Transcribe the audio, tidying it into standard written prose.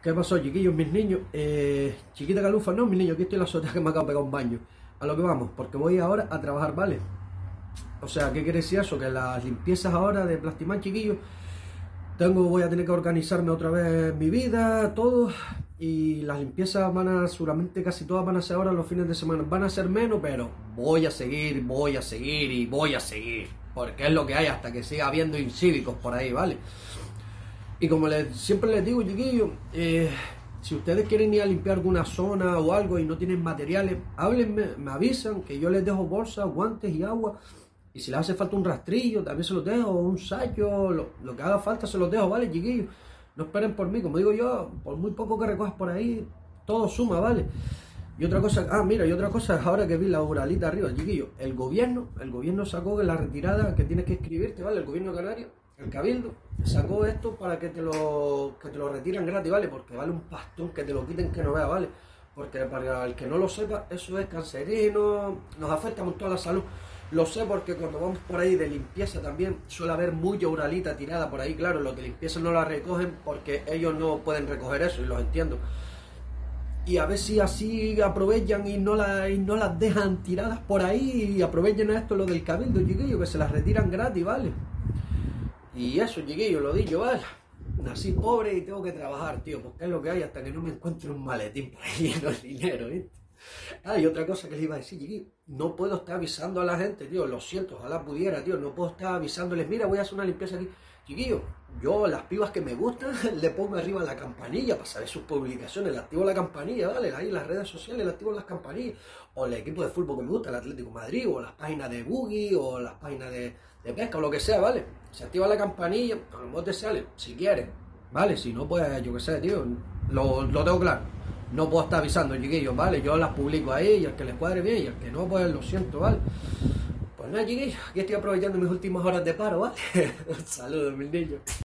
¿Qué pasó, chiquillos, mis niños? Chiquita Calufa, no, mis niños, aquí estoy en la azotea que me acabo de pegar un baño. A lo que vamos, porque voy ahora a trabajar, ¿vale? O sea, ¿qué quiere decir eso? Que las limpiezas ahora de Plastimán, chiquillos, voy a tener que organizarme otra vez mi vida, todo. Y las limpiezas seguramente casi todas van a ser ahora los fines de semana. Van a ser menos, pero voy a seguir y voy a seguir. Porque es lo que hay hasta que siga habiendo incívicos por ahí, ¿vale? Y como siempre les digo, chiquillos, si ustedes quieren ir a limpiar alguna zona o algo y no tienen materiales, háblenme, me avisan que yo les dejo bolsas, guantes y agua. Y si les hace falta un rastrillo, también se los dejo, un saco, lo que haga falta se los dejo, ¿vale, chiquillos? No esperen por mí, como digo yo, por muy poco que recojas por ahí, todo suma, ¿vale? Y otra cosa, mira, y otra cosa, ahora que vi la uralita arriba, chiquillos, el gobierno sacó que la retirada que tienes que escribirte, ¿vale? El gobierno canario, el cabildo, sacó esto para que te lo retiran gratis, ¿vale? Porque vale un pastón que te lo quiten que no veas, ¿vale? Porque para el que no lo sepa, eso es cancerígeno, nos afecta mucho a la salud. Lo sé porque cuando vamos por ahí de limpieza también suele haber mucha uralita tirada por ahí, claro, los de limpieza no la recogen porque ellos no pueden recoger eso y los entiendo. Y a ver si así aprovechan y no las dejan tiradas por ahí y aprovechan esto lo del cabildo, chiquillo, que se las retiran gratis, ¿vale? Y eso, chiquillo, lo dicho, ¿vale? Nací pobre y tengo que trabajar, tío, porque es lo que hay hasta que no me encuentre un maletín por ahí lleno de dinero, ¿viste? Y otra cosa que les iba a decir, chiquillo, no puedo estar avisando a la gente, tío, lo siento, ojalá pudiera, tío, no puedo estar avisándoles, mira, voy a hacer una limpieza aquí. Chiquillo, yo las pibas que me gustan, le pongo arriba la campanilla para saber sus publicaciones, le activo la campanilla, ¿vale? Ahí en las redes sociales le activo las campanillas, o el equipo de fútbol que me gusta, el Atlético de Madrid, o las páginas de Boogie, o las páginas de pesca, o lo que sea, ¿vale? Se activa la campanilla, a lo mejor te sale, si quieres, ¿vale? Si no, pues yo qué sé, tío, lo tengo claro. No puedo estar avisando, chiquillos, ¿vale? Yo las publico ahí y al que les cuadre bien y al que no, pues lo siento, ¿vale? Pues nada, chiquillos, aquí estoy aprovechando mis últimas horas de paro, ¿vale? Saludos, mis niños.